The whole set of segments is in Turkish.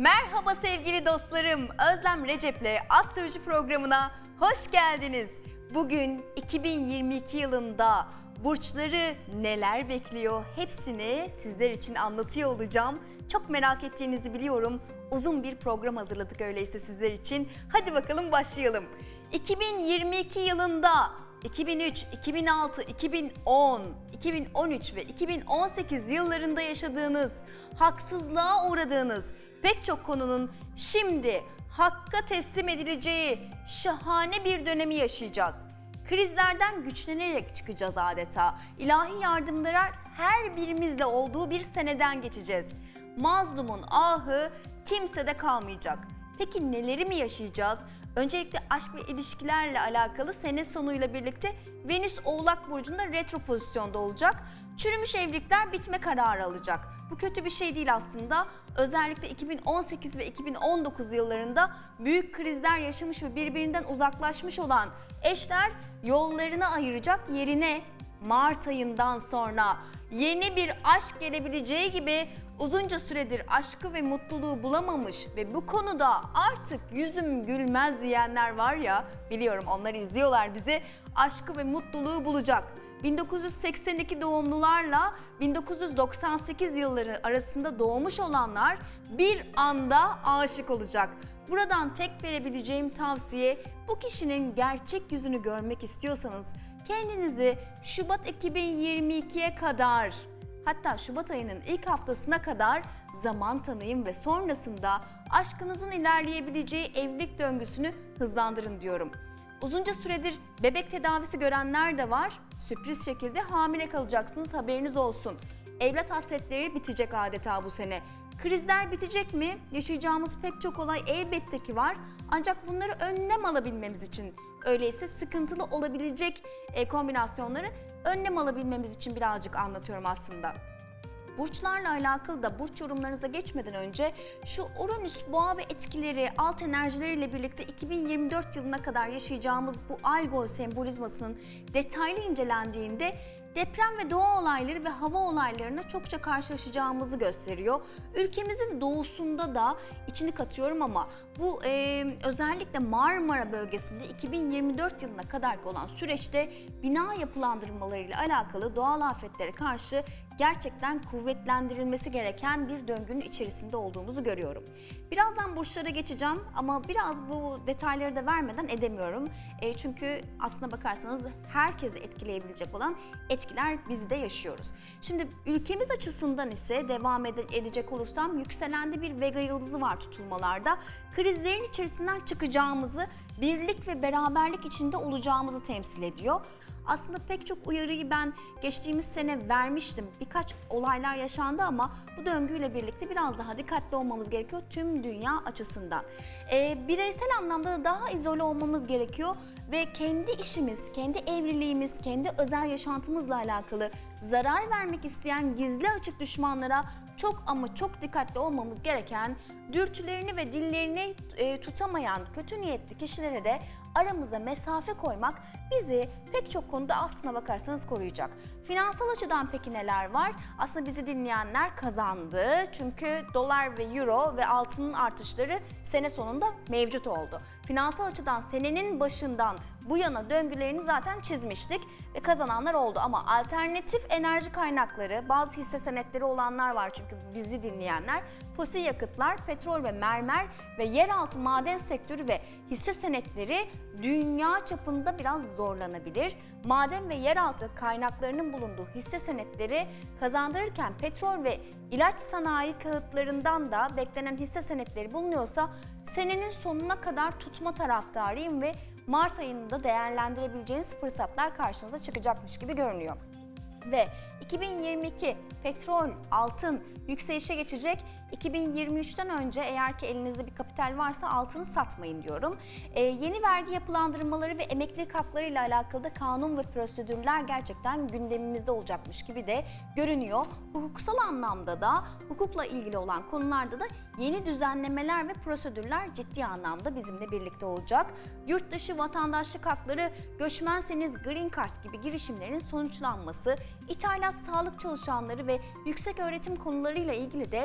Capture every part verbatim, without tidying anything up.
Merhaba sevgili dostlarım. Özlem Recep'le Astroloji programına hoş geldiniz. Bugün iki bin yirmi iki yılında burçları neler bekliyor hepsini sizler için anlatıyor olacağım. Çok merak ettiğinizi biliyorum. Uzun bir program hazırladık öyleyse sizler için. Hadi bakalım başlayalım. iki bin yirmi iki yılında iki bin üç, iki bin altı, iki bin on, iki bin on üç ve iki bin on sekiz yıllarında yaşadığınız, haksızlığa uğradığınız pek çok konunun şimdi hakka teslim edileceği şahane bir dönemi yaşayacağız. Krizlerden güçlenerek çıkacağız adeta. İlahi yardımlar her birimizle olduğu bir seneden geçeceğiz. Mazlumun ahı kimsede kalmayacak. Peki neleri mi yaşayacağız? Öncelikle aşk ve ilişkilerle alakalı sene sonuyla birlikte Venüs Oğlak Burcu'nda retro pozisyonda olacak. Çürümüş evlilikler bitme kararı alacak. Bu kötü bir şey değil aslında. Özellikle iki bin on sekiz ve iki bin on dokuz yıllarında büyük krizler yaşamış ve birbirinden uzaklaşmış olan eşler yollarını ayıracak, yerine Mart ayından sonra yeni bir aşk gelebileceği gibi uzunca süredir aşkı ve mutluluğu bulamamış ve bu konuda artık yüzüm gülmez diyenler var ya, biliyorum onlar izliyorlar bizi, aşkı ve mutluluğu bulacak. bin dokuz yüz seksen iki doğumlularla bin dokuz yüz doksan sekiz yılları arasında doğmuş olanlar bir anda aşık olacak. Buradan tek verebileceğim tavsiye, bu kişinin gerçek yüzünü görmek istiyorsanız kendinizi Şubat iki bin yirmi ikiye kadar, hatta Şubat ayının ilk haftasına kadar zaman tanıyın ve sonrasında aşkınızın ilerleyebileceği evlilik döngüsünü hızlandırın diyorum. Uzunca süredir bebek tedavisi görenler de var. Sürpriz şekilde hamile kalacaksınız, haberiniz olsun. Evlat hasretleri bitecek adeta bu sene. Krizler bitecek mi? Yaşayacağımız pek çok olay elbette ki var. Ancak bunları önlem alabilmemiz için, öyleyse sıkıntılı olabilecek kombinasyonları önlem alabilmemiz için birazcık anlatıyorum aslında. Burçlarla alakalı da burç yorumlarınıza geçmeden önce şu Uranüs, Boğa ve etkileri, alt enerjileriyle birlikte iki bin yirmi dört yılına kadar yaşayacağımız bu Algol sembolizmasının detaylı incelendiğinde deprem ve doğa olayları ve hava olaylarına çokça karşılaşacağımızı gösteriyor. Ülkemizin doğusunda da içini katıyorum ama bu e, özellikle Marmara bölgesinde iki bin yirmi dört yılına kadar olan süreçte bina yapılandırmalarıyla alakalı doğal afetlere karşı gerçekten kuvvetlendirilmesi gereken bir döngünün içerisinde olduğumuzu görüyorum. Birazdan burçlara geçeceğim ama biraz bu detayları da vermeden edemiyorum. E, çünkü aslına bakarsanız herkesi etkileyebilecek olan etkiler bizi de yaşıyoruz. Şimdi ülkemiz açısından ise devam ede edecek olursam, yükselende bir Vega yıldızı var tutulmalarda. Krizlerin içerisinden çıkacağımızı, birlik ve beraberlik içinde olacağımızı temsil ediyor. Aslında pek çok uyarıyı ben geçtiğimiz sene vermiştim. Birkaç olaylar yaşandı ama bu döngüyle birlikte biraz daha dikkatli olmamız gerekiyor tüm dünya açısından. Ee, bireysel anlamda da daha izole olmamız gerekiyor ve kendi işimiz, kendi evliliğimiz, kendi özel yaşantımızla alakalı zarar vermek isteyen gizli açık düşmanlara çok ama çok dikkatli olmamız gereken, dürtülerini ve dillerini e, tutamayan kötü niyetli kişilere de aramıza mesafe koymak bizi pek çok konuda aslına bakarsanız koruyacak. Finansal açıdan peki neler var? Aslında bizi dinleyenler kazandı. Çünkü dolar ve euro ve altının artışları sene sonunda mevcut oldu. Finansal açıdan senenin başından bu yana döngülerini zaten çizmiştik ve kazananlar oldu. Ama alternatif enerji kaynakları, bazı hisse senetleri olanlar var çünkü bizi dinleyenler. Fosil yakıtlar, petrol ve mermer ve yeraltı maden sektörü ve hisse senetleri dünya çapında biraz zorlanabilir. Maden ve yeraltı kaynaklarının bulunduğu hisse senetleri kazandırırken petrol ve ilaç sanayi kağıtlarından da beklenen hisse senetleri bulunuyorsa senenin sonuna kadar tutma taraftarıyım ve Mart ayında değerlendirebileceğiniz fırsatlar karşınıza çıkacakmış gibi görünüyor. Ve iki bin yirmi iki petrol, altın yükselişe geçecek. iki bin yirmi üçten önce eğer ki elinizde bir kapital varsa altını satmayın diyorum. Ee, yeni vergi yapılandırmaları ve emeklilik hakları ile alakalı da kanun ve prosedürler gerçekten gündemimizde olacakmış gibi de görünüyor. Hukuksal anlamda da, hukukla ilgili olan konularda da yeni düzenlemeler ve prosedürler ciddi anlamda bizimle birlikte olacak. Yurt dışı vatandaşlık hakları, göçmenseniz Green Card gibi girişimlerin sonuçlanması, ithalat sağlık çalışanları ve yüksek öğretim konularıyla ilgili de gelişmeler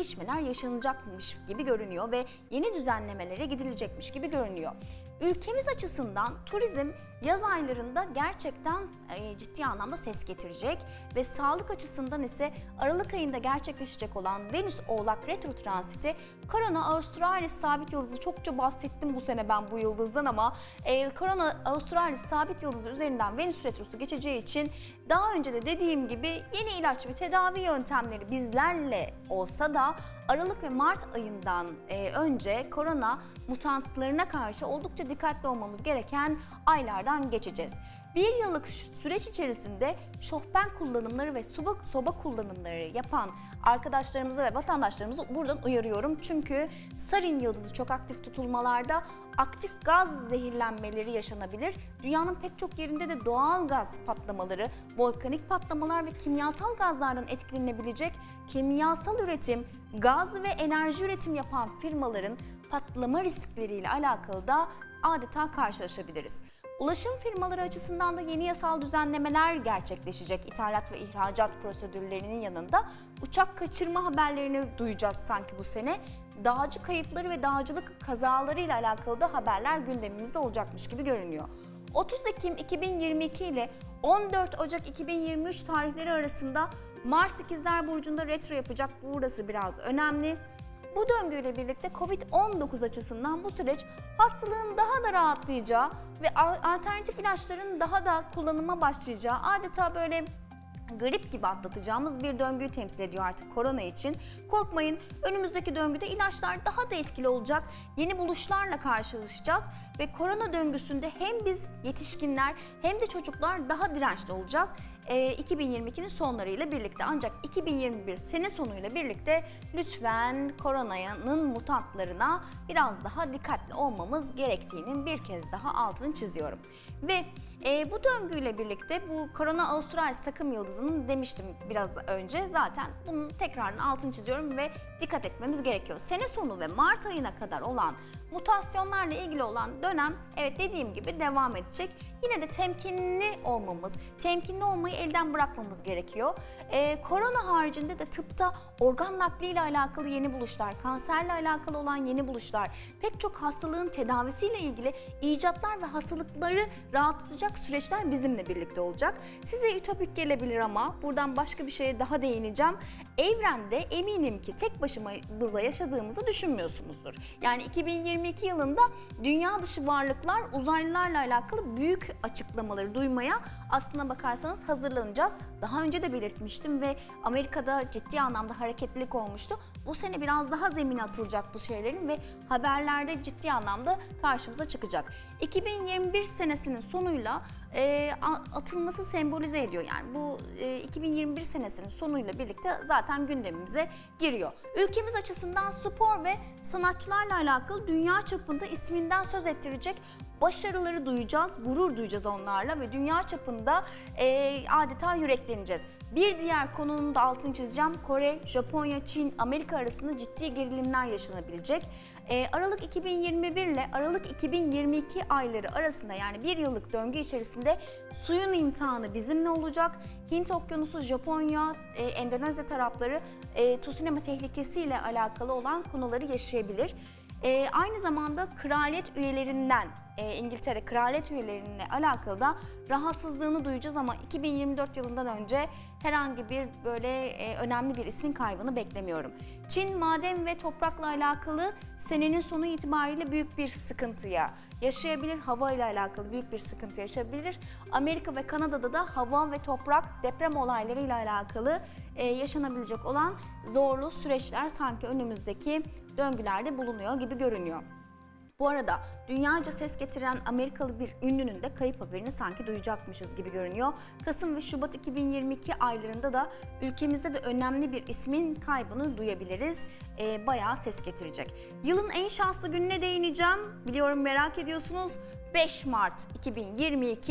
gelişmeler yaşanacakmış gibi görünüyor ve yeni düzenlemelere gidilecekmiş gibi görünüyor. Ülkemiz açısından turizm yaz aylarında gerçekten e, ciddi anlamda ses getirecek ve sağlık açısından ise Aralık ayında gerçekleşecek olan Venüs Oğlak Retro Transiti, Corona Australis sabit yıldızı, çokça bahsettim bu sene ben bu yıldızdan ama e, Corona Australis sabit yıldızı üzerinden Venüs Retrosu geçeceği için daha önce de dediğim gibi yeni ilaç ve tedavi yöntemleri bizlerle olsa da Aralık ve Mart ayından e, önce korona mutantlarına karşı oldukça dikkatli olmamız gereken aylardan geçeceğiz. Bir yıllık süreç içerisinde şofben kullanımları ve soba, soba kullanımları yapan arkadaşlarımızı ve vatandaşlarımızı buradan uyarıyorum. Çünkü sarin yıldızı çok aktif tutulmalarda aktif gaz zehirlenmeleri yaşanabilir. Dünyanın pek çok yerinde de doğal gaz patlamaları, volkanik patlamalar ve kimyasal gazlardan etkilenebilecek kimyasal üretim, gaz ve enerji üretim yapan firmaların patlama riskleriyle alakalı da adeta karşılaşabiliriz. Ulaşım firmaları açısından da yeni yasal düzenlemeler gerçekleşecek. İthalat ve ihracat prosedürlerinin yanında uçak kaçırma haberlerini duyacağız sanki bu sene. Dağcı kayıpları ve dağcılık kazalarıyla alakalı da haberler gündemimizde olacakmış gibi görünüyor. otuz Ekim iki bin yirmi iki ile on dört Ocak iki bin yirmi üç tarihleri arasında Mars İkizler Burcu'nda retro yapacak. Burası biraz önemli. Bu döngüyle birlikte kovid on dokuz açısından bu süreç hastalığın daha da rahatlayacağı ve alternatif ilaçların daha da kullanıma başlayacağı, adeta böyle grip gibi atlatacağımız bir döngüyü temsil ediyor artık korona için. Korkmayın, önümüzdeki döngüde ilaçlar daha da etkili olacak, yeni buluşlarla karşılaşacağız ve korona döngüsünde hem biz yetişkinler hem de çocuklar daha dirençli olacağız. iki bin yirmi ikinin sonlarıyla birlikte, ancak iki bin yirmi bir sene sonuyla birlikte lütfen koronanın mutantlarına biraz daha dikkatli olmamız gerektiğinin bir kez daha altını çiziyorum. Ve e, bu döngüyle birlikte bu Corona Australis takım yıldızının demiştim biraz da önce, zaten bunun tekrarını altını çiziyorum ve dikkat etmemiz gerekiyor. Sene sonu ve Mart ayına kadar olan mutasyonlarla ilgili olan dönem, evet dediğim gibi devam edecek. Yine de temkinli olmamız, temkinli olmayı elden bırakmamız gerekiyor. Ee, korona haricinde de tıpta organ nakliyle alakalı yeni buluşlar, kanserle alakalı olan yeni buluşlar, pek çok hastalığın tedavisiyle ilgili icatlar ve hastalıkları rahatlatacak süreçler bizimle birlikte olacak. Size ütopik gelebilir ama buradan başka bir şeye daha değineceğim. Evrende eminim ki tek başımıza yaşadığımızı düşünmüyorsunuzdur. Yani iki bin yirmi iki yılında dünya dışı varlıklar, uzaylılarla alakalı büyük açıklamaları duymaya aslına bakarsanız hazırlanacağız. Daha önce de belirtmiştim ve Amerika'da ciddi anlamda hareketlilik olmuştu. Bu sene biraz daha zemine atılacak bu şeylerin ve haberlerde ciddi anlamda karşımıza çıkacak. iki bin yirmi bir senesinin sonuyla e, atılması sembolize ediyor. Yani bu e, iki bin yirmi bir senesinin sonuyla birlikte zaten gündemimize giriyor. Ülkemiz açısından spor ve sanatçılarla alakalı dünya çapında isminden söz ettirecek başarıları duyacağız, gurur duyacağız onlarla ve dünya çapında e, adeta yürekleneceğiz. Bir diğer konunun da altını çizeceğim. Kore, Japonya, Çin, Amerika arasında ciddi gerilimler yaşanabilecek. Ee, Aralık iki bin yirmi bir ile Aralık iki bin yirmi iki ayları arasında, yani bir yıllık döngü içerisinde suyun imtihanı bizimle olacak. Hint Okyanusu, Japonya, e, Endonezya tarafları e, tsunami tehlikesiyle alakalı olan konuları yaşayabilir. E, aynı zamanda kraliyet üyelerinden, e, İngiltere kraliyet üyeleriyle alakalı da rahatsızlığını duyacağız ama iki bin yirmi dört yılından önce herhangi bir böyle e, önemli bir ismin kaybını beklemiyorum. Çin maden ve toprakla alakalı senenin sonu itibariyle büyük bir sıkıntıya yaşayabilir, hava ile alakalı büyük bir sıkıntı yaşayabilir. Amerika ve Kanada'da da hava ve toprak deprem olayları ile alakalı e, yaşanabilecek olan zorlu süreçler sanki önümüzdeki döngülerde bulunuyor gibi görünüyor. Bu arada dünyaca ses getiren Amerikalı bir ünlünün de kayıp haberini sanki duyacakmışız gibi görünüyor. Kasım ve Şubat iki bin yirmi iki aylarında da ülkemizde de önemli bir ismin kaybını duyabiliriz. Ee, bayağı ses getirecek. Yılın en şanslı gününe değineceğim. Biliyorum merak ediyorsunuz. beş Mart iki bin yirmi iki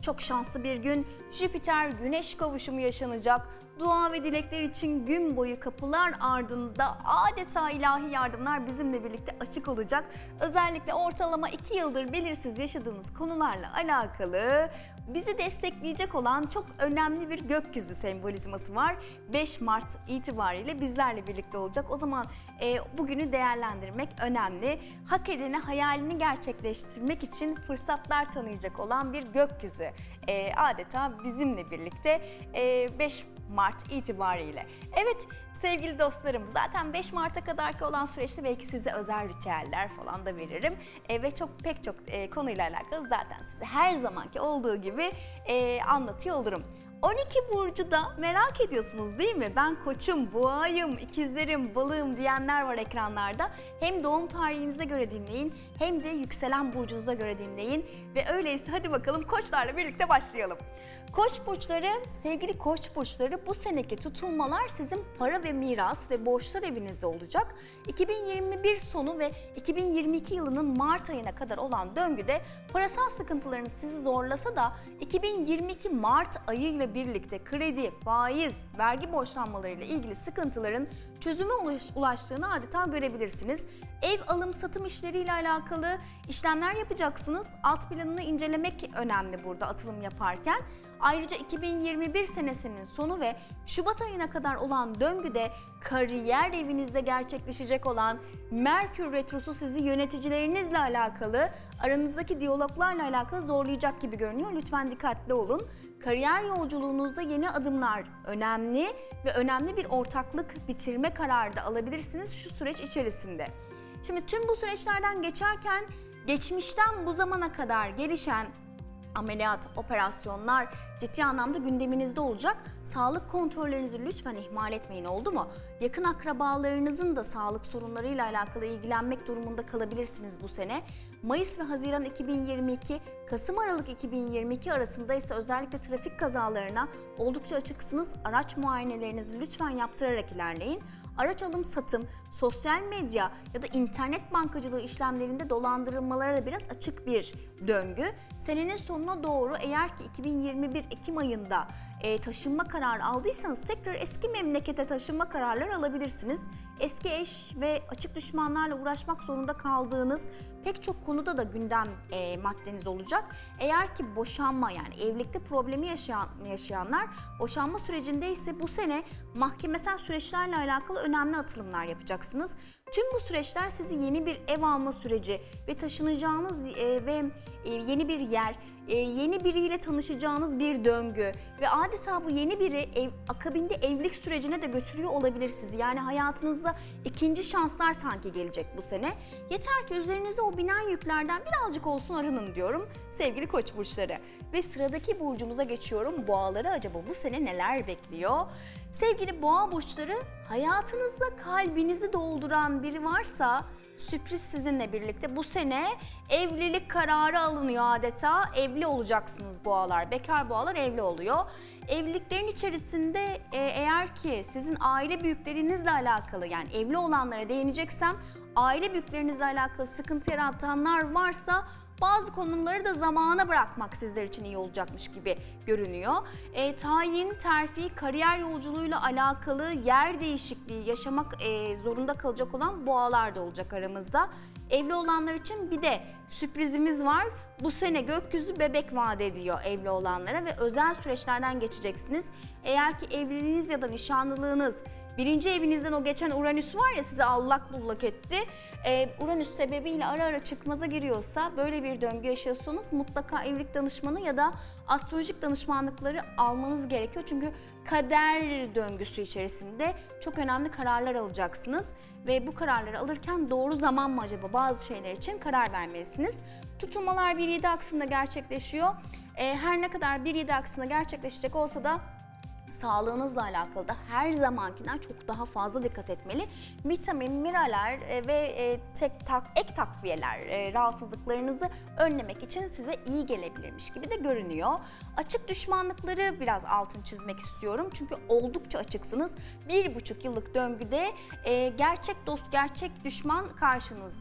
Çok şanslı bir gün. Jüpiter Güneş kavuşumu yaşanacak. Dua ve dilekler için gün boyu kapılar ardında adeta ilahi yardımlar bizimle birlikte açık olacak. Özellikle ortalama iki yıldır belirsiz yaşadığımız konularla alakalı bizi destekleyecek olan çok önemli bir gökyüzü sembolizması var. beş Mart itibariyle bizlerle birlikte olacak. O zaman e, bugünü değerlendirmek önemli. Hak edene hayalini gerçekleştirmek için fırsatlar tanıyacak olan bir gökyüzü. E, adeta bizimle birlikte e, beş Mart itibariyle. Evet sevgili dostlarım, zaten beş Mart'a kadarki olan süreçte belki size özel ritüeller falan da veririm. E, ve çok pek çok e, konuyla alakalı zaten size her zamanki olduğu gibi e, anlatıyor olurum. on iki burcu da merak ediyorsunuz değil mi? Ben koçum, boğayım, ikizlerim, balığım diyenler var ekranlarda. Hem doğum tarihinize göre dinleyin hem de yükselen burcunuza göre dinleyin. Ve öyleyse hadi bakalım koçlarla birlikte başlayalım. Koç burçları, sevgili koç burçları, bu seneki tutulmalar sizin para ve miras ve borçlar evinizde olacak. iki bin yirmi bir sonu ve iki bin yirmi iki yılının Mart ayına kadar olan döngüde parasal sıkıntılarınız sizi zorlasa da iki bin yirmi iki Mart ayı ile birlikte kredi, faiz, vergi borçlanmalarıyla ilgili sıkıntıların çözüme ulaştığını adeta görebilirsiniz. Ev alım satım işleriyle alakalı işlemler yapacaksınız. Alt planını incelemek önemli burada atılım yaparken. Ayrıca iki bin yirmi bir senesinin sonu ve Şubat ayına kadar olan döngüde kariyer evinizde gerçekleşecek olan Merkür Retrosu sizi yöneticilerinizle alakalı, aranızdaki diyaloglarla alakalı zorlayacak gibi görünüyor. Lütfen dikkatli olun. Kariyer yolculuğunuzda yeni adımlar önemli ve önemli bir ortaklık bitirme kararı da alabilirsiniz şu süreç içerisinde. Şimdi tüm bu süreçlerden geçerken geçmişten bu zamana kadar gelişen ameliyat, operasyonlar ciddi anlamda gündeminizde olacak. Sağlık kontrollerinizi lütfen ihmal etmeyin, oldu mu? Yakın akrabalarınızın da sağlık sorunlarıyla alakalı ilgilenmek durumunda kalabilirsiniz bu sene. Mayıs ve Haziran iki bin yirmi iki, Kasım Aralık iki bin yirmi iki arasında ise özellikle trafik kazalarına oldukça açıksınız. Araç muayenelerinizi lütfen yaptırarak ilerleyin. Araç alım satım, sosyal medya ya da internet bankacılığı işlemlerinde dolandırılmalara da biraz açık bir döngü. Senenin sonuna doğru eğer ki iki bin yirmi bir Ekim ayında e, taşınma kararı aldıysanız tekrar eski memlekete taşınma kararları alabilirsiniz. Eski eş ve açık düşmanlarla uğraşmak zorunda kaldığınız pek çok konuda da gündem e, maddeniz olacak. Eğer ki boşanma, yani evlilikte problemi yaşayan, yaşayanlar boşanma sürecinde ise bu sene mahkemesel süreçlerle alakalı önemli atılımlar yapacaksınız. Tüm bu süreçler sizi yeni bir ev alma süreci ve taşınacağınız e, ve e, yeni bir yer, e, yeni biriyle tanışacağınız bir döngü ve adeta bu yeni biri ev, akabinde evlilik sürecine de götürüyor olabilir sizi. Yani hayatınızda ikinci şanslar sanki gelecek bu sene. Yeter ki üzerinize o binen yüklerden birazcık olsun arının diyorum sevgili koç burçları. Ve sıradaki burcumuza geçiyorum. Boğaları acaba bu sene neler bekliyor? Sevgili boğa burçları, hayatınızda kalbinizi dolduran biri varsa sürpriz sizinle birlikte bu sene evlilik kararı alınıyor adeta. Evli olacaksınız boğalar. Bekar boğalar evli oluyor. Evliliklerin içerisinde e, eğer ki sizin aile büyüklerinizle alakalı, yani evli olanlara değineceksem, aile büyüklerinizle alakalı sıkıntı yaratanlar varsa bazı konuları da zamana bırakmak sizler için iyi olacakmış gibi görünüyor. E, tayin, terfi, kariyer yolculuğuyla alakalı yer değişikliği yaşamak e, zorunda kalacak olan boğalar da olacak aramızda. Evli olanlar için bir de sürprizimiz var. Bu sene gökyüzü bebek vaat ediyor evli olanlara ve özel süreçlerden geçeceksiniz. Eğer ki evliliğiniz ya da nişanlılığınız, birinci evinizden o geçen Uranüs var ya, sizi allak bullak etti. Ee, Uranüs sebebiyle ara ara çıkmaza giriyorsa, böyle bir döngü yaşıyorsanız mutlaka evlilik danışmanı ya da astrolojik danışmanlıkları almanız gerekiyor. Çünkü kader döngüsü içerisinde çok önemli kararlar alacaksınız. Ve bu kararları alırken doğru zaman mı acaba, bazı şeyler için karar vermelisiniz. Tutulmalar bir yedi aksında gerçekleşiyor. Ee, her ne kadar bir yedi aksında gerçekleşecek olsa da sağlığınızla alakalı da her zamankinden çok daha fazla dikkat etmeli. Vitamin, mineraller ve tek tak, ek takviyeler rahatsızlıklarınızı önlemek için size iyi gelebilirmiş gibi de görünüyor. Açık düşmanlıkları biraz altını çizmek istiyorum. Çünkü oldukça açıksınız. Bir buçuk yıllık döngüde gerçek dost, gerçek düşman karşınızda.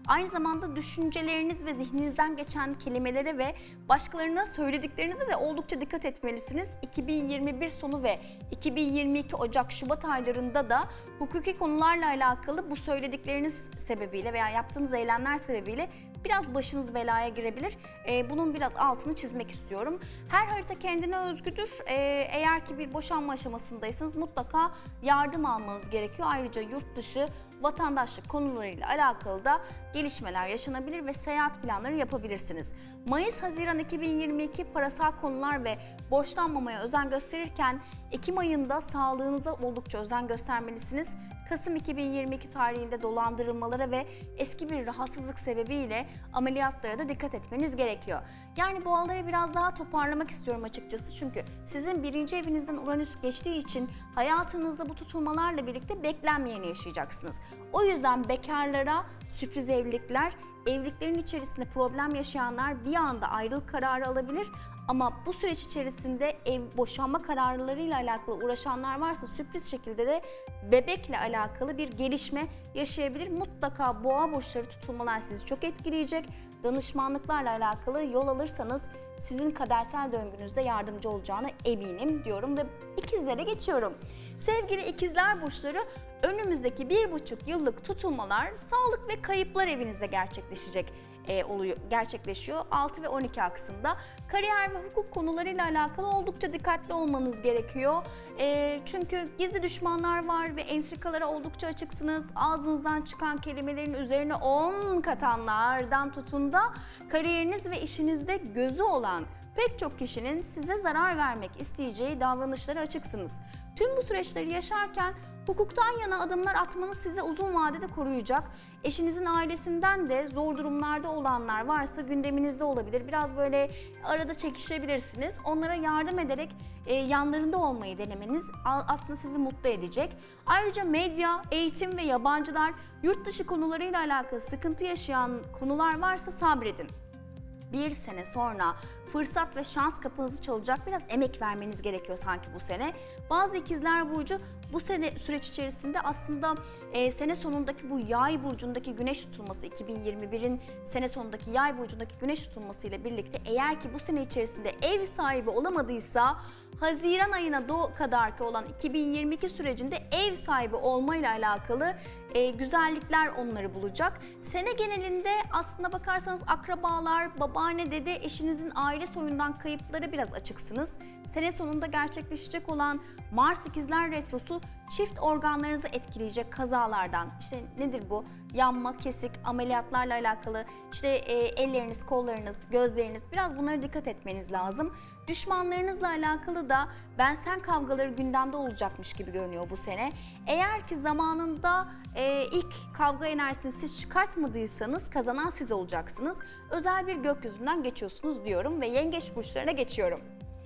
Aynı zamanda düşünceleriniz ve zihninizden geçen kelimelere ve başkalarına söylediklerinize de oldukça dikkat etmelisiniz. iki bin yirmi bir sonu ve iki bin yirmi iki Ocak-Şubat aylarında da hukuki konularla alakalı bu söyledikleriniz sebebiyle veya yaptığınız eylemler sebebiyle biraz başınız belaya girebilir. Ee, bunun biraz altını çizmek istiyorum. Her harita kendine özgüdür. Ee, eğer ki bir boşanma aşamasındaysanız mutlaka yardım almanız gerekiyor. Ayrıca yurt dışı vatandaşlık konularıyla alakalı da gelişmeler yaşanabilir ve seyahat planları yapabilirsiniz. Mayıs-Haziran iki bin yirmi iki parasal konular ve borçlanmamaya özen gösterirken Ekim ayında sağlığınıza oldukça özen göstermelisiniz. Kasım iki bin yirmi iki tarihinde dolandırılmalara ve eski bir rahatsızlık sebebiyle ameliyatlara da dikkat etmeniz gerekiyor. Yani boğaları biraz daha toparlamak istiyorum açıkçası. Çünkü sizin birinci evinizden Uranüs geçtiği için hayatınızda bu tutulmalarla birlikte beklenmeyeni yaşayacaksınız. O yüzden bekarlara sürpriz evlilikler, evliliklerin içerisinde problem yaşayanlar bir anda ayrılık kararı alabilir. Ama bu süreç içerisinde ev boşanma kararlarıyla alakalı uğraşanlar varsa sürpriz şekilde de bebekle alakalı bir gelişme yaşayabilir. Mutlaka boğa burçları tutulmalar sizi çok etkileyecek. Danışmanlıklarla alakalı yol alırsanız sizin kadersel döngünüzde yardımcı olacağına eminim diyorum ve ikizlere geçiyorum. Sevgili ikizler burçları, önümüzdeki bir buçuk yıllık tutulmalar sağlık ve kayıplar evinizde gerçekleşecek. E, oluyor, gerçekleşiyor. altı ve on iki aksında. Kariyer ve hukuk konularıyla alakalı oldukça dikkatli olmanız gerekiyor. E, çünkü gizli düşmanlar var ve entrikalara oldukça açıksınız. Ağzınızdan çıkan kelimelerin üzerine on katanlardan tutun da kariyeriniz ve işinizde gözü olan pek çok kişinin size zarar vermek isteyeceği davranışlara açıksınız. Tüm bu süreçleri yaşarken hukuktan yana adımlar atmanız size uzun vadede koruyacak. Eşinizin ailesinden de zor durumlarda olanlar varsa gündeminizde olabilir. Biraz böyle arada çekişebilirsiniz. Onlara yardım ederek e, yanlarında olmayı denemeniz aslında sizi mutlu edecek. Ayrıca medya, eğitim ve yabancılar, yurt dışı konularıyla alakalı sıkıntı yaşayan konular varsa sabredin. Bir sene sonra fırsat ve şans kapınızı çalacak, biraz emek vermeniz gerekiyor sanki bu sene. Bazı ikizler burcu bu sene süreç içerisinde aslında e, sene sonundaki bu yay burcundaki güneş tutulması, iki bin yirmi birin sene sonundaki yay burcundaki güneş tutulması ile birlikte eğer ki bu sene içerisinde ev sahibi olamadıysa Haziran ayına kadar ki olan iki bin yirmi iki sürecinde ev sahibi olmayla alakalı e, güzellikler onları bulacak. Sene genelinde aslında bakarsanız akrabalar, babaanne, dede, eşinizin aile soyundan kayıplara biraz açıksınız. Sene sonunda gerçekleşecek olan Mars ikizler retrosu çift organlarınızı etkileyecek kazalardan, işte nedir bu? Yanma, kesik, ameliyatlarla alakalı, işte e, elleriniz, kollarınız, gözleriniz, biraz bunlara dikkat etmeniz lazım. Düşmanlarınızla alakalı da ben sen kavgaları gündemde olacakmış gibi görünüyor bu sene. Eğer ki zamanında e, ilk kavga enerjisini siz çıkartmadıysanız kazanan siz olacaksınız. Özel bir gökyüzünden geçiyorsunuz diyorum ve yengeç burçlarına geçiyorum.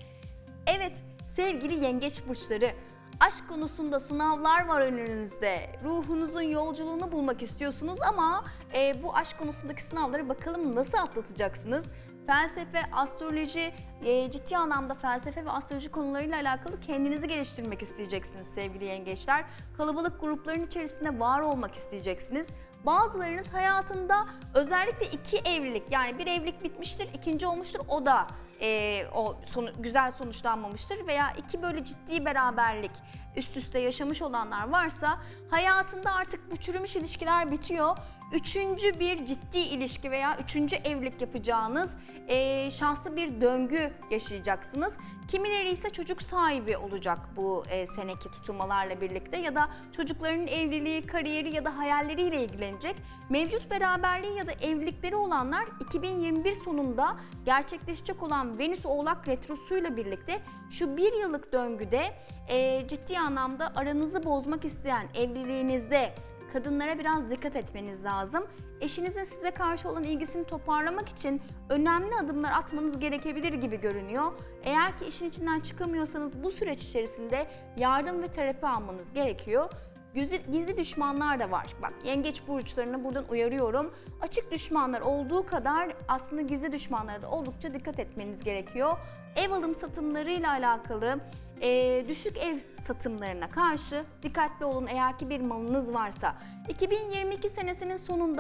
Evet sevgili yengeç burçları, aşk konusunda sınavlar var önünüzde. Ruhunuzun yolculuğunu bulmak istiyorsunuz ama e, bu aşk konusundaki sınavları bakalım nasıl atlatacaksınız? Felsefe, astroloji, e, ciddi anlamda felsefe ve astroloji konularıyla alakalı kendinizi geliştirmek isteyeceksiniz sevgili yengeçler. Kalabalık grupların içerisinde var olmak isteyeceksiniz. Bazılarınız hayatında özellikle iki evlilik, yani bir evlilik bitmiştir, ikinci olmuştur, o da e, o sonu, güzel sonuçlanmamıştır veya iki böyle ciddi beraberlik üst üste yaşamış olanlar varsa hayatında artık bu çürümüş ilişkiler bitiyor. Üçüncü bir ciddi ilişki veya üçüncü evlilik yapacağınız e, şanslı bir döngü yaşayacaksınız. Kimileri ise çocuk sahibi olacak bu e, seneki tutulmalarla birlikte ya da çocuklarının evliliği, kariyeri ya da hayalleriyle ilgilenecek. Mevcut beraberliği ya da evlilikleri olanlar iki bin yirmi bir sonunda gerçekleşecek olan Venüs Oğlak Retrosu'yla birlikte şu bir yıllık döngüde e, ciddi anlamda aranızı bozmak isteyen evliliğinizde kadınlara biraz dikkat etmeniz lazım. Eşinizin size karşı olan ilgisini toparlamak için önemli adımlar atmanız gerekebilir gibi görünüyor. Eğer ki işin içinden çıkamıyorsanız bu süreç içerisinde yardım ve terapi almanız gerekiyor. Gizli, gizli düşmanlar da var. Bak yengeç burçlarını buradan uyarıyorum. Açık düşmanlar olduğu kadar aslında gizli düşmanlara da oldukça dikkat etmeniz gerekiyor. Ev alım satımlarıyla alakalı e, düşük ev satımlarına karşı dikkatli olun eğer ki bir malınız varsa. iki bin yirmi iki senesinin sonunda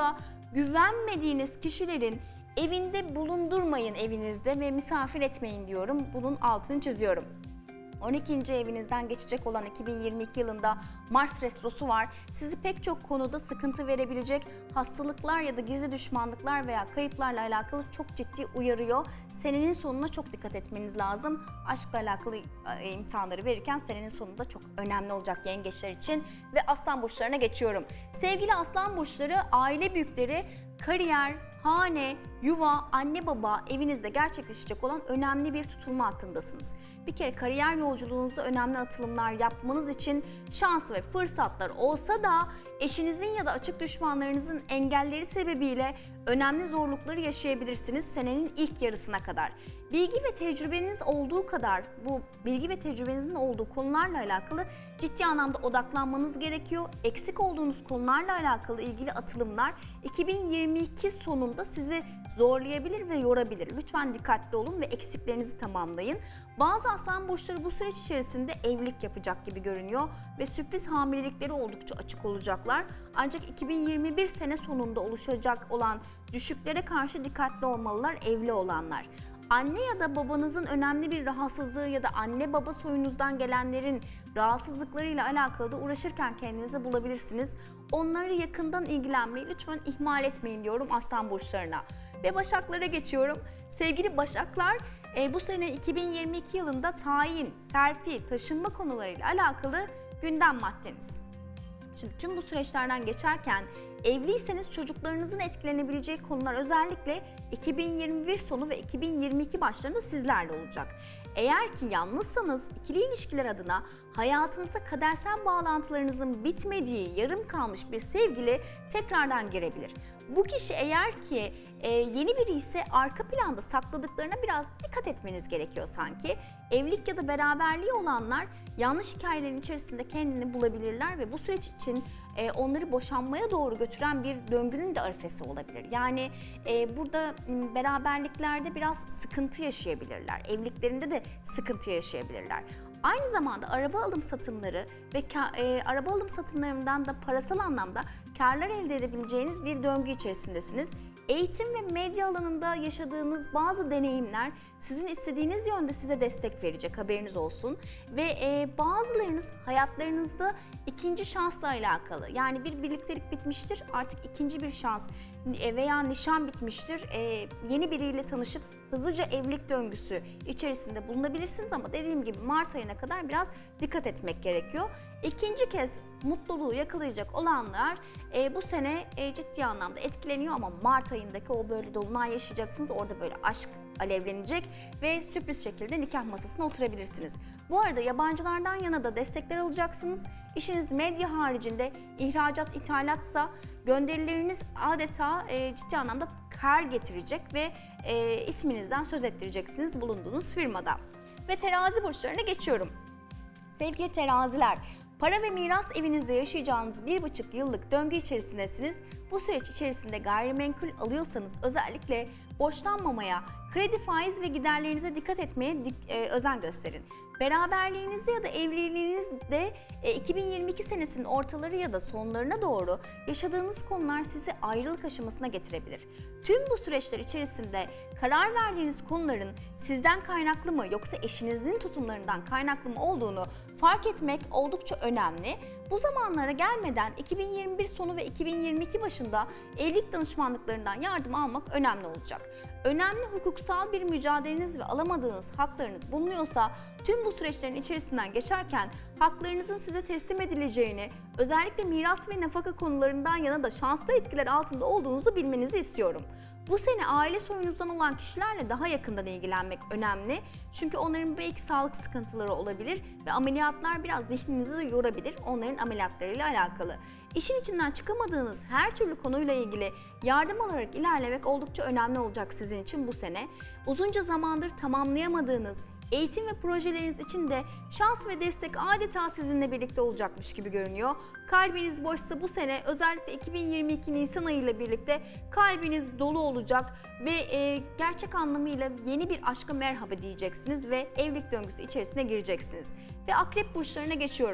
Güvenmediğiniz kişilerin evinde bulundurmayın evinizde ve misafir etmeyin diyorum. Bunun altını çiziyorum. on ikinci evinizden geçecek olan iki bin yirmi iki yılında Mars Retrosu var. Sizi pek çok konuda sıkıntı verebilecek hastalıklar ya da gizli düşmanlıklar veya kayıplarla alakalı çok ciddi uyarıyor. Senenin sonuna çok dikkat etmeniz lazım. Aşkla alakalı imtihanları verirken senenin sonunda çok önemli olacak yengeçler için. Ve aslan burçlarına geçiyorum. Sevgili aslan burçları, aile büyükleri, kariyer, hane, yuva, anne baba evinizde gerçekleşecek olan önemli bir tutulma hattındasınız. Bir kere kariyer yolculuğunuzda önemli atılımlar yapmanız için şans ve fırsatlar olsa da eşinizin ya da açık düşmanlarınızın engelleri sebebiyle önemli zorlukları yaşayabilirsiniz senenin ilk yarısına kadar. Bilgi ve tecrübeniz olduğu kadar bu bilgi ve tecrübenizin olduğu konularla alakalı ciddi anlamda odaklanmanız gerekiyor. Eksik olduğunuz konularla alakalı ilgili atılımlar iki bin yirmi iki sonunda sizi zorlayabilir ve yorabilir. Lütfen dikkatli olun ve eksiklerinizi tamamlayın. Bazı aslan burçları bu süreç içerisinde evlilik yapacak gibi görünüyor ve sürpriz hamilelikleri oldukça açık olacaklar. Ancak iki bin yirmi bir sene sonunda oluşacak olan düşüklere karşı dikkatli olmalılar evli olanlar. Anne ya da babanızın önemli bir rahatsızlığı ya da anne baba soyunuzdan gelenlerin rahatsızlıklarıyla alakalı da uğraşırken kendinizi bulabilirsiniz. Onları yakından ilgilenmeyi lütfen ihmal etmeyin diyorum aslan burçlarına. Ve başaklara geçiyorum. Sevgili başaklar, e, bu sene iki bin yirmi iki yılında tayin, terfi, taşınma konularıyla alakalı gündem maddeniz. Şimdi tüm bu süreçlerden geçerken evliyseniz çocuklarınızın etkilenebileceği konular özellikle iki bin yirmi bir sonu ve iki bin yirmi iki başlarında sizlerle olacak. Eğer ki yalnızsanız ikili ilişkiler adına hayatınızda kadersel bağlantılarınızın bitmediği, yarım kalmış bir sevgili tekrardan girebilir. Bu kişi eğer ki e, yeni biri ise arka planda sakladıklarına biraz dikkat etmeniz gerekiyor sanki. Evlilik ya da beraberliği olanlar yanlış hikayelerin içerisinde kendini bulabilirler ve bu süreç için e, onları boşanmaya doğru götüren bir döngünün de arifesi olabilir. Yani e, burada beraberliklerde biraz sıkıntı yaşayabilirler. Evliliklerinde de sıkıntı yaşayabilirler. Aynı zamanda araba alım satımları ve e, araba alım satımlarından da parasal anlamda karlar elde edebileceğiniz bir döngü içerisindesiniz. Eğitim ve medya alanında yaşadığınız bazı deneyimler sizin istediğiniz yönde size destek verecek, haberiniz olsun. Ve e, bazılarınız hayatlarınızda ikinci şansla alakalı, yani bir birliktelik bitmiştir, artık ikinci bir şans veya nişan bitmiştir, e, yeni biriyle tanışıp hızlıca evlilik döngüsü içerisinde bulunabilirsiniz ama dediğim gibi Mart ayına kadar biraz dikkat etmek gerekiyor. İkinci kez mutluluğu yakalayacak olanlar e, bu sene e, ciddi anlamda etkileniyor ama Mart ayındaki o böyle dolunay yaşayacaksınız. Orada böyle aşk alevlenecek ve sürpriz şekilde nikah masasına oturabilirsiniz. Bu arada yabancılardan yana da destekler alacaksınız. İşiniz medya haricinde ihracat, ithalatsa gönderileriniz adeta e, ciddi anlamda kar getirecek ve e, isminizden söz ettireceksiniz bulunduğunuz firmada. Ve terazi burçlarına geçiyorum. Sevgili teraziler, para ve miras evinizde yaşayacağınız bir buçuk yıllık döngü içerisindesiniz. Bu süreç içerisinde gayrimenkul alıyorsanız özellikle borçlanmamaya, kredi, faiz ve giderlerinize dikkat etmeye dik, e, özen gösterin. Beraberliğinizde ya da evliliğinizde e, iki bin yirmi iki senesinin ortaları ya da sonlarına doğru yaşadığınız konular sizi ayrılık aşamasına getirebilir. Tüm bu süreçler içerisinde karar verdiğiniz konuların sizden kaynaklı mı yoksa eşinizin tutumlarından kaynaklı mı olduğunu fark etmek oldukça önemli. Bu zamanlara gelmeden iki bin yirmi bir sonu ve iki bin yirmi iki başında evlilik danışmanlıklarından yardım almak önemli olacak. Önemli hukuksal bir mücadeleniz ve alamadığınız haklarınız bulunuyorsa tüm bu süreçlerin içerisinden geçerken haklarınızın size teslim edileceğini, özellikle miras ve nafaka konularından yana da şanslı etkiler altında olduğunuzu bilmenizi istiyorum. Bu sene aile soyunuzdan olan kişilerle daha yakından ilgilenmek önemli. Çünkü onların belki sağlık sıkıntıları olabilir ve ameliyatlar biraz zihninizi yorabilir onların ameliyatlarıyla alakalı. İşin içinden çıkamadığınız her türlü konuyla ilgili yardım alarak ilerlemek oldukça önemli olacak sizin için bu sene. Uzunca zamandır tamamlayamadığınız eğitim ve projeleriniz için de şans ve destek adeta sizinle birlikte olacakmış gibi görünüyor. Kalbiniz boşsa bu sene özellikle iki bin yirmi iki Nisan ayı ile birlikte kalbiniz dolu olacak ve e, gerçek anlamıyla yeni bir aşka merhaba diyeceksiniz ve evlilik döngüsü içerisine gireceksiniz. Ve akrep burçlarına geçiyorum.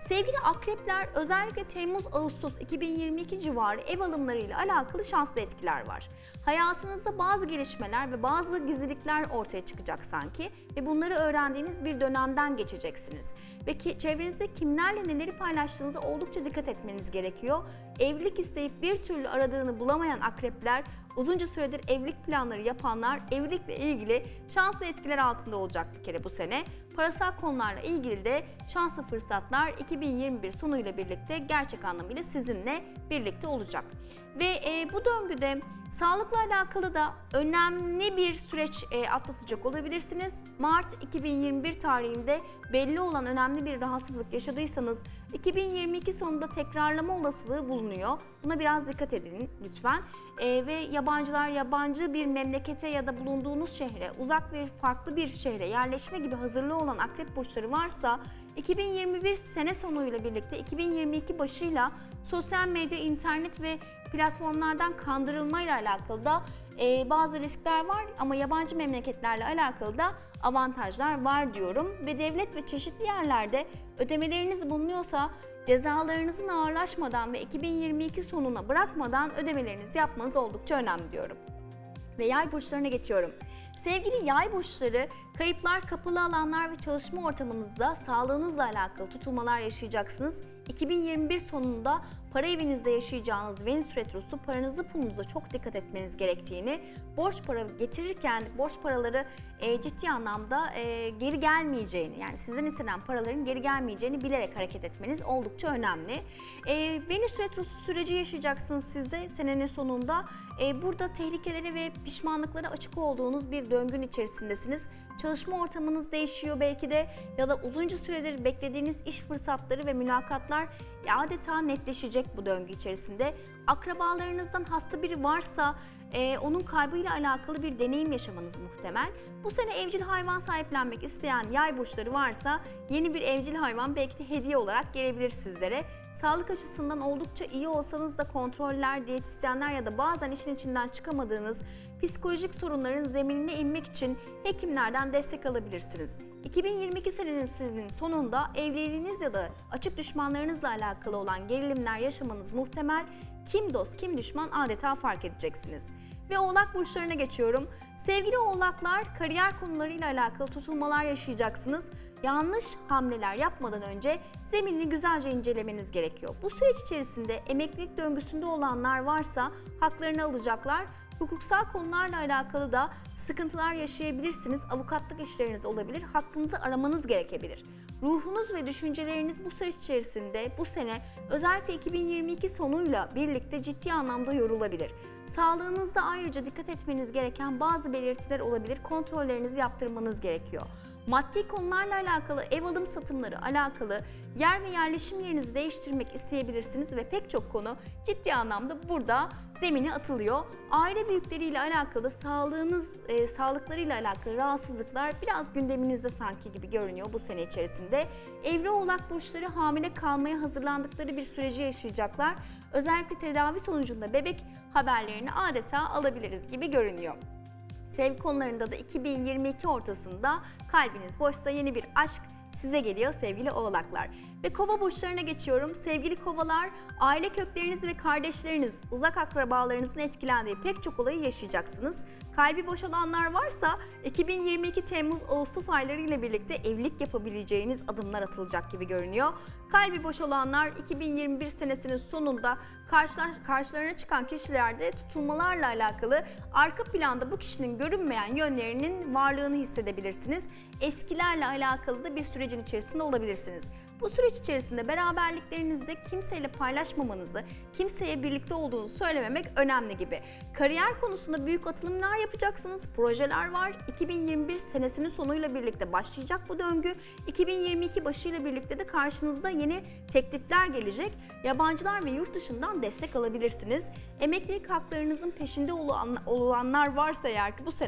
Sevgili akrepler, özellikle Temmuz-Ağustos iki bin yirmi iki civarı ev alımlarıyla alakalı şanslı etkiler var. Hayatınızda bazı gelişmeler ve bazı gizlilikler ortaya çıkacak sanki ve bunları öğrendiğiniz bir dönemden geçeceksiniz. Ve ki, çevrenizde kimlerle neleri paylaştığınıza oldukça dikkat etmeniz gerekiyor. Evlilik isteyip bir türlü aradığını bulamayan akrepler, uzunca süredir evlilik planları yapanlar evlilikle ilgili şanslı etkiler altında olacak bir kere bu sene. Parasal konularla ilgili de şanslı fırsatlar iki bin yirmi bir sonuyla birlikte gerçek anlamıyla sizinle birlikte olacak. Ve e, bu döngüde sağlıkla alakalı da önemli bir süreç e, atlatacak olabilirsiniz. Mart iki bin yirmi bir tarihinde belli olan önemli bir rahatsızlık yaşadıysanız iki bin yirmi iki sonunda tekrarlama olasılığı bulunuyor. Buna biraz dikkat edin lütfen. E, ve yabancılar yabancı bir memlekete ya da bulunduğunuz şehre, uzak bir farklı bir şehre yerleşme gibi hazırlığı olan akrep burçları varsa iki bin yirmi bir sene sonuyla birlikte iki bin yirmi iki başıyla sosyal medya, internet ve platformlardan kandırılmayla alakalı da e, bazı riskler var ama yabancı memleketlerle alakalı da avantajlar var diyorum. Ve devlet ve çeşitli yerlerde ödemeleriniz bulunuyorsa cezalarınızın ağırlaşmadan ve iki bin yirmi iki sonuna bırakmadan ödemelerinizi yapmanız oldukça önemli diyorum. Ve yay burçlarına geçiyorum. Sevgili yay burçları, kayıplar, kapalı alanlar ve çalışma ortamınızda sağlığınızla alakalı tutulmalar yaşayacaksınız. iki bin yirmi bir sonunda para evinizde yaşayacağınız Venüs Retrosu paranızı pulunuza çok dikkat etmeniz gerektiğini, borç para getirirken borç paraları e, ciddi anlamda e, geri gelmeyeceğini, yani sizden istenen paraların geri gelmeyeceğini bilerek hareket etmeniz oldukça önemli. E, Venüs Retrosu süreci yaşayacaksınız siz de senenin sonunda. E, burada tehlikelere ve pişmanlıklara açık olduğunuz bir döngün içerisindesiniz. Çalışma ortamınız değişiyor belki de ya da uzunca süredir beklediğiniz iş fırsatları ve mülakatlar adeta netleşecek bu döngü içerisinde. Akrabalarınızdan hasta biri varsa e, onun kaybıyla alakalı bir deneyim yaşamanız muhtemel. Bu sene evcil hayvan sahiplenmek isteyen yay burçları varsa yeni bir evcil hayvan belki de hediye olarak gelebilir sizlere. Sağlık açısından oldukça iyi olsanız da kontroller, diyetisyenler ya da bazen işin içinden çıkamadığınız psikolojik sorunların zeminine inmek için hekimlerden destek alabilirsiniz. iki bin yirmi iki senenin sizin sonunda evliliğiniz ya da açık düşmanlarınızla alakalı olan gerilimler yaşamanız muhtemel. Kim dost, kim düşman adeta fark edeceksiniz. Ve Oğlak burçlarına geçiyorum. Sevgili Oğlaklar, kariyer konularıyla alakalı tutulmalar yaşayacaksınız. Yanlış hamleler yapmadan önce zeminini güzelce incelemeniz gerekiyor. Bu süreç içerisinde emeklilik döngüsünde olanlar varsa haklarını alacaklar. Hukuksal konularla alakalı da sıkıntılar yaşayabilirsiniz. Avukatlık işleriniz olabilir. Hakkınızı aramanız gerekebilir. Ruhunuz ve düşünceleriniz bu süreç içerisinde bu sene özellikle iki bin yirmi iki sonuyla birlikte ciddi anlamda yorulabilir. Sağlığınızda ayrıca dikkat etmeniz gereken bazı belirtiler olabilir. Kontrollerinizi yaptırmanız gerekiyor. Maddi konularla alakalı, ev alım satımları alakalı yer ve yerleşim yerinizi değiştirmek isteyebilirsiniz ve pek çok konu ciddi anlamda burada zemine atılıyor. Aile büyükleriyle alakalı, sağlığınız, e, sağlıklarıyla alakalı rahatsızlıklar biraz gündeminizde sanki gibi görünüyor bu sene içerisinde. Evli Oğlak burçları hamile kalmaya hazırlandıkları bir süreci yaşayacaklar. Özellikle tedavi sonucunda bebek haberlerini adeta alabiliriz gibi görünüyor. Sevgi konularında da iki bin yirmi iki ortasında kalbiniz boşsa yeni bir aşk size geliyor sevgili Oğlaklar. Ve Kova burçlarına geçiyorum. Sevgili Kovalar, aile kökleriniz ve kardeşleriniz, uzak akrabalarınızın etkilendiği pek çok olayı yaşayacaksınız. Kalbi boş olanlar varsa iki bin yirmi iki Temmuz-Ağustos ayları ile birlikte evlilik yapabileceğiniz adımlar atılacak gibi görünüyor. Kalbi boş olanlar iki bin yirmi bir senesinin sonunda karşılaş, karşılarına çıkan kişilerde tutulmalarla alakalı arka planda bu kişinin görünmeyen yönlerinin varlığını hissedebilirsiniz. Eskilerle alakalı da bir sürecin içerisinde olabilirsiniz. Bu süreç içerisinde beraberliklerinizde kimseyle paylaşmamanızı, kimseye birlikte olduğunuzu söylememek önemli gibi. Kariyer konusunda büyük atılımlar yapacaksınız, projeler var. iki bin yirmi bir senesinin sonuyla birlikte başlayacak bu döngü. iki bin yirmi iki başıyla birlikte de karşınızda yeni teklifler gelecek. Yabancılar ve yurt dışından destek alabilirsiniz. Emeklilik haklarınızın peşinde olanlar varsa eğer ki bu sene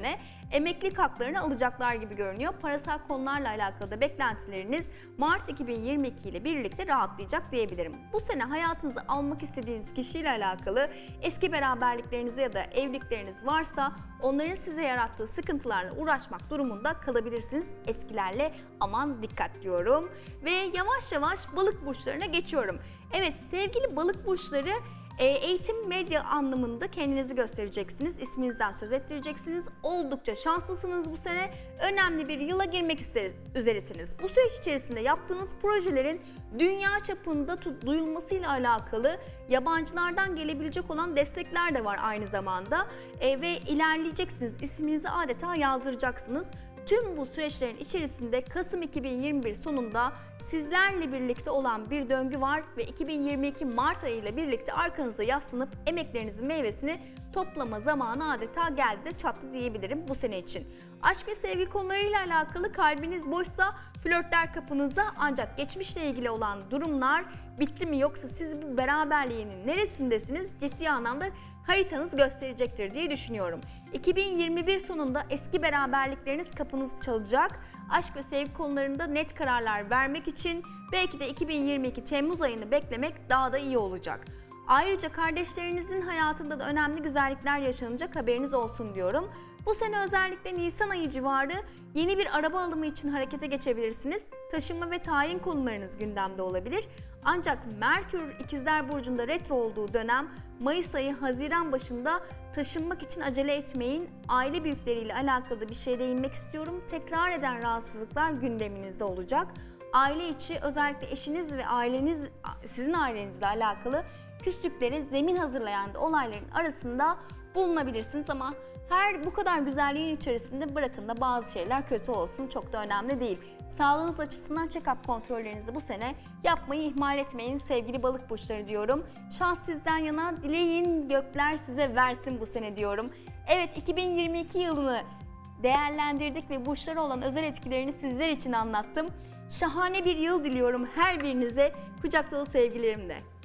emeklilik haklarını alacaklar gibi görünüyor. Parasal konularla alakalı da beklentileriniz Mart iki bin yirmi iki ile birlikte rahatlayacak diyebilirim. Bu sene hayatınıza almak istediğiniz kişiyle alakalı eski beraberlikleriniz ya da evlilikleriniz varsa onların size yarattığı sıkıntılarla uğraşmak durumunda kalabilirsiniz. Eskilerle aman dikkat diyorum. Ve yavaş yavaş balık burçlarına geçiyorum. Evet sevgili balık burçları, eğitim medya anlamında kendinizi göstereceksiniz. İsminizden söz ettireceksiniz. Oldukça şanslısınız bu sene. Önemli bir yıla girmek üzeresiniz. Bu süreç içerisinde yaptığınız projelerin dünya çapında duyulmasıyla alakalı yabancılardan gelebilecek olan destekler de var aynı zamanda. E, ve ilerleyeceksiniz. İsminizi adeta yazdıracaksınız. Tüm bu süreçlerin içerisinde Kasım iki bin yirmi bir sonunda sizlerle birlikte olan bir döngü var ve iki bin yirmi iki Mart ayı ile birlikte arkanıza yaslanıp emeklerinizin meyvesini toplama zamanı adeta geldi de çattı diyebilirim bu sene için. Aşk ve sevgi konularıyla alakalı kalbiniz boşsa flörtler kapınızda, ancak geçmişle ilgili olan durumlar bitti mi yoksa siz bu beraberliğin neresindesiniz ciddi anlamda haritanız gösterecektir diye düşünüyorum. iki bin yirmi bir sonunda eski beraberlikleriniz kapınızı çalacak. Aşk ve sevgi konularında net kararlar vermek için belki de iki bin yirmi iki Temmuz ayını beklemek daha da iyi olacak. Ayrıca kardeşlerinizin hayatında da önemli güzellikler yaşanacak, haberiniz olsun diyorum. Bu sene özellikle Nisan ayı civarı yeni bir araba alımı için harekete geçebilirsiniz. Taşınma ve tayin konularınız gündemde olabilir. Ancak Merkür İkizler Burcu'nda retro olduğu dönem Mayıs ayı Haziran başında taşınmak için acele etmeyin. Aile büyükleriyle alakalı bir şey değinmek istiyorum. Tekrar eden rahatsızlıklar gündeminizde olacak. Aile içi özellikle eşiniz ve aileniz, sizin ailenizle alakalı küslükleri zemin hazırlayan olayların arasında bulunabilirsiniz ama her bu kadar güzelliğin içerisinde bırakın da bazı şeyler kötü olsun, çok da önemli değil. Sağlığınız açısından check-up kontrollerinizi bu sene yapmayı ihmal etmeyin sevgili balık burçları diyorum. Şans sizden yana, dileyin gökler size versin bu sene diyorum. Evet, iki bin yirmi iki yılını değerlendirdik ve burçlara olan özel etkilerini sizler için anlattım. Şahane bir yıl diliyorum her birinize, kucak dolu sevgilerimle.